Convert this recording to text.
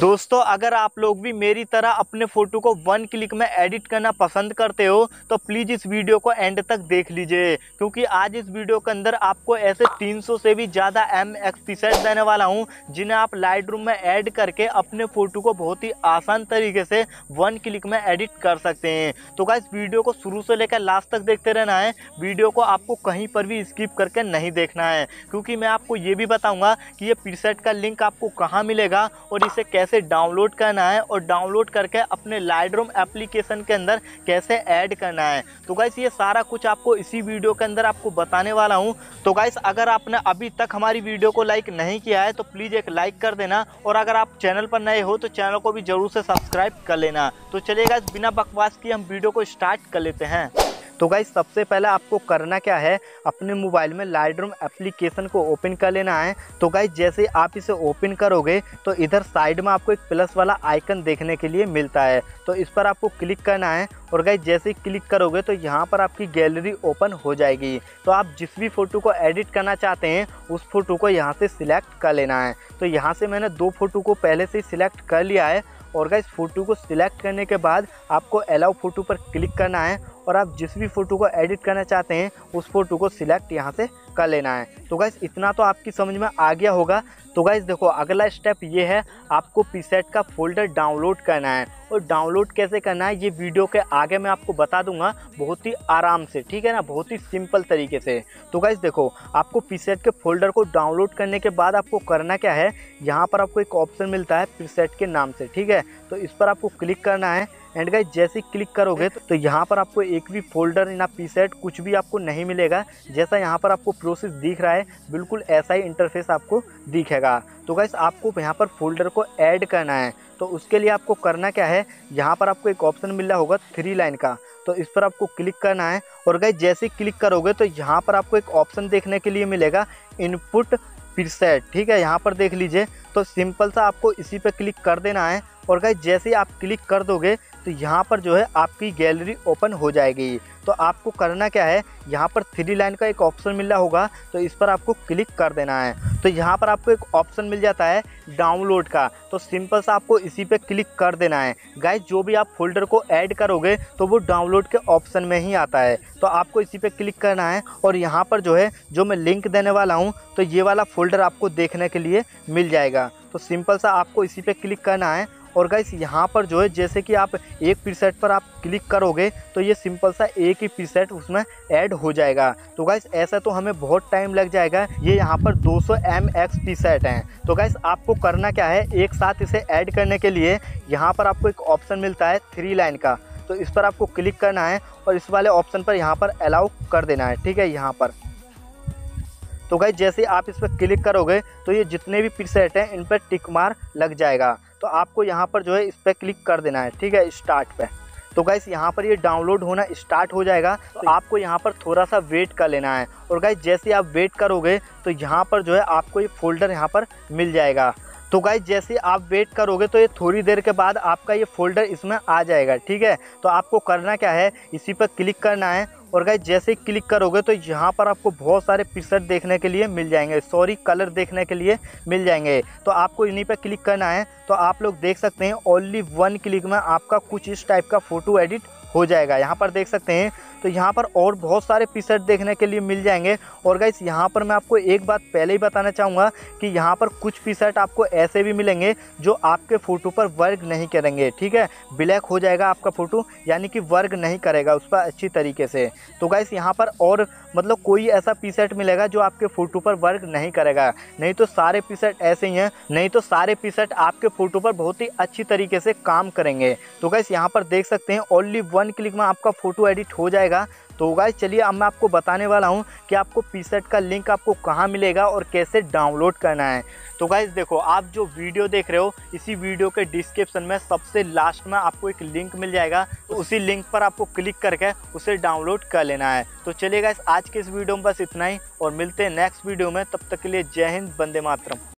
दोस्तों अगर आप लोग भी मेरी तरह अपने फ़ोटो को 1 क्लिक में एडिट करना पसंद करते हो तो प्लीज़ इस वीडियो को एंड तक देख लीजिए, क्योंकि आज इस वीडियो के अंदर आपको ऐसे 300 से भी ज़्यादा MX प्रीसेट देने वाला हूं जिन्हें आप लाइटरूम में ऐड करके अपने फ़ोटो को बहुत ही आसान तरीके से 1 क्लिक में एडिट कर सकते हैं। तो गाइस वीडियो को शुरू से लेकर लास्ट तक देखते रहना है। वीडियो को आपको कहीं पर भी स्किप करके नहीं देखना है, क्योंकि मैं आपको ये भी बताऊँगा कि ये प्रीसेट का लिंक आपको कहाँ मिलेगा और इसे कैसे डाउनलोड करना है और डाउनलोड करके अपने लाइटरूम एप्लीकेशन के अंदर कैसे ऐड करना है। तो गाइस ये सारा कुछ आपको इसी वीडियो के अंदर आपको बताने वाला हूं। तो गाइस अगर आपने अभी तक हमारी वीडियो को लाइक नहीं किया है तो प्लीज़ एक लाइक कर देना, और अगर आप चैनल पर नए हो तो चैनल को भी जरूर से सब्सक्राइब कर लेना। तो चलिए गाइस बिना बकवास किए हम वीडियो को स्टार्ट कर लेते हैं। तो गाइस सबसे पहले आपको करना क्या है, अपने मोबाइल में लाइटरूम एप्लीकेशन को ओपन कर लेना है। तो गाइस जैसे आप इसे ओपन करोगे तो इधर साइड में आपको एक प्लस वाला आइकन देखने के लिए मिलता है, तो इस पर आपको क्लिक करना है। और गाइस जैसे ही क्लिक करोगे तो यहाँ पर आपकी गैलरी ओपन हो जाएगी। तो आप जिस भी फ़ोटो को एडिट करना चाहते हैं उस फोटो को यहाँ से सिलेक्ट कर लेना है। तो यहाँ से मैंने 2 फोटो को पहले से सिलेक्ट कर लिया है। और गाइस फ़ोटो को सिलेक्ट करने के बाद आपको अलाउ फ़ोटो पर क्लिक करना है और आप जिस भी फ़ोटो को एडिट करना चाहते हैं उस फोटो को सिलेक्ट यहाँ से कर लेना है। तो गाइस इतना तो आपकी समझ में आ गया होगा। तो गाइस देखो अगला स्टेप ये है, आपको प्रीसेट का फोल्डर डाउनलोड करना है, और डाउनलोड कैसे करना है ये वीडियो के आगे मैं आपको बता दूंगा बहुत ही आराम से, ठीक है ना, बहुत ही सिंपल तरीके से। तो गाइस देखो आपको प्रीसेट के फोल्डर को डाउनलोड करने के बाद आपको करना क्या है, यहाँ पर आपको एक ऑप्शन मिलता है प्रीसेट के नाम से, ठीक है। तो इस पर आपको क्लिक करना है। एंड गाइस जैसे ही क्लिक करोगे तो यहाँ पर आपको एक भी फोल्डर ना प्रीसेट कुछ भी आपको नहीं मिलेगा। जैसा यहाँ पर आपको प्रोसेस दिख रहा है बिल्कुल ऐसा ही इंटरफेस आपको दिखेगा। तो गाइस आपको यहाँ पर फोल्डर को ऐड करना है। तो उसके लिए आपको करना क्या है, यहाँ पर आपको एक ऑप्शन मिल रहा होगा 3 लाइन का, तो इस पर आपको क्लिक करना है। और गाइस जैसे ही क्लिक करोगे तो यहाँ पर आपको एक ऑप्शन देखने के लिए मिलेगा इनपुट प्रीसेट, ठीक है, यहाँ पर देख लीजिए। तो सिंपल सा आपको इसी पे क्लिक कर देना है। और गाइस जैसे ही आप क्लिक कर दोगे तो यहाँ पर जो है आपकी गैलरी ओपन हो जाएगी। तो आपको करना क्या है, यहाँ पर 3 लाइन का एक ऑप्शन मिल रहा होगा, तो इस पर आपको क्लिक कर देना है। तो यहाँ पर आपको एक ऑप्शन मिल जाता है डाउनलोड का, तो सिंपल सा आपको इसी पे क्लिक कर देना है। गाइस जो भी आप फोल्डर को ऐड करोगे तो वो डाउनलोड के ऑप्शन में ही आता है, तो आपको इसी पे क्लिक करना है। और यहाँ पर जो है जो मैं लिंक देने वाला हूँ तो ये वाला फोल्डर आपको देखने के लिए मिल जाएगा। तो सिंपल सा आपको इसी पे क्लिक करना है। और गाइस यहाँ पर जो है जैसे कि आप एक प्रीसेट पर आप क्लिक करोगे तो ये सिंपल सा एक ही प्रीसेट उसमें ऐड हो जाएगा। तो गाइस ऐसा तो हमें बहुत टाइम लग जाएगा, ये यहाँ पर 200 MX प्रीसेट हैं। तो गाइस आपको करना क्या है, एक साथ इसे ऐड करने के लिए यहाँ पर आपको एक ऑप्शन मिलता है 3 लाइन का, तो इस पर आपको क्लिक करना है और इस वाले ऑप्शन पर यहाँ पर अलाउ कर देना है, ठीक है, यहाँ पर। तो गाइस जैसे आप इस पर क्लिक करोगे तो ये जितने भी प्रीसेट हैं इन पर टिक मार लग जाएगा। तो आपको यहाँ पर जो है इस पर क्लिक कर देना है, ठीक है, स्टार्ट पे। तो गाइस यहाँ पर ये डाउनलोड होना स्टार्ट हो जाएगा। तो आपको यहाँ पर थोड़ा सा वेट कर लेना है। और गाइस जैसे आप वेट करोगे तो यहाँ पर जो है आपको ये फोल्डर यहाँ पर मिल जाएगा। तो गाइस जैसे आप वेट करोगे तो ये थोड़ी देर के बाद आपका ये फोल्डर इसमें आ जाएगा, ठीक है। तो आपको करना क्या है, इसी पर क्लिक करना है। और गाइस जैसे ही क्लिक करोगे तो यहाँ पर आपको बहुत सारे प्रीसेट देखने के लिए मिल जाएंगे, सॉरी कलर देखने के लिए मिल जाएंगे। तो आपको इन्हीं पे क्लिक करना है। तो आप लोग देख सकते हैं ओनली 1 क्लिक में आपका कुछ इस टाइप का फ़ोटो एडिट हो जाएगा, यहाँ पर देख सकते हैं। तो यहाँ पर और बहुत सारे प्रीसेट देखने के लिए मिल जाएंगे। और गाइस यहाँ पर मैं आपको एक बात पहले ही बताना चाहूँगा कि यहाँ पर कुछ प्रीसेट आपको ऐसे भी मिलेंगे जो आपके फ़ोटो पर वर्क नहीं करेंगे, ठीक है, ब्लैक हो जाएगा आपका फ़ोटो, यानी कि वर्क नहीं करेगा उस पर अच्छी तरीके से। तो गाइस यहाँ पर और मतलब कोई ऐसा प्रीसेट मिलेगा जो आपके फ़ोटो पर वर्क नहीं करेगा, नहीं तो सारे प्रीसेट ऐसे ही हैं, नहीं तो सारे प्रीसेट आपके फ़ोटो पर बहुत ही अच्छी तरीके से काम करेंगे। तो गाइस यहाँ पर देख सकते हैं ओनली 1 क्लिक में आपका फ़ोटो एडिट हो जाएगा। तो गाइस चलिए अब मैं आपको बताने वाला हूं कि आपको प्रीसेट का लिंक आपको कहां मिलेगा और कैसे डाउनलोड करना है। तो गाइस देखो आप जो वीडियो देख रहे हो इसी वीडियो के डिस्क्रिप्शन में सबसे लास्ट में आपको एक लिंक मिल जाएगा, तो उसी लिंक पर आपको क्लिक करके उसे डाउनलोड कर लेना है। तो चलिए गाइस आज के इस वीडियो में बस इतना ही, और मिलते हैं नेक्स्ट वीडियो में। तब तक के लिए जय हिंद, वंदे मातरम।